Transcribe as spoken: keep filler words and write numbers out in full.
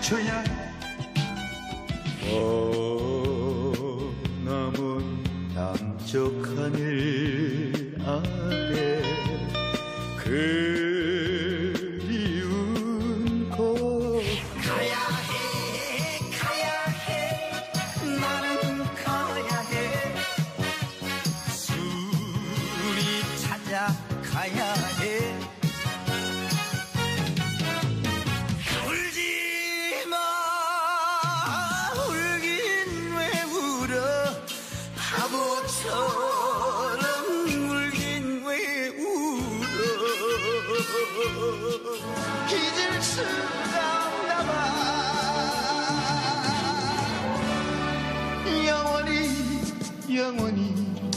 비춰야 남은 남쪽 하늘 아래 그리운 곳 가야 해 가야 해 나는 가야 해 술이 찾아가야 해 울지마 울긴 왜 울어 바보처럼 울긴 왜 울어 잊을 수가 없나봐 영원히 영원히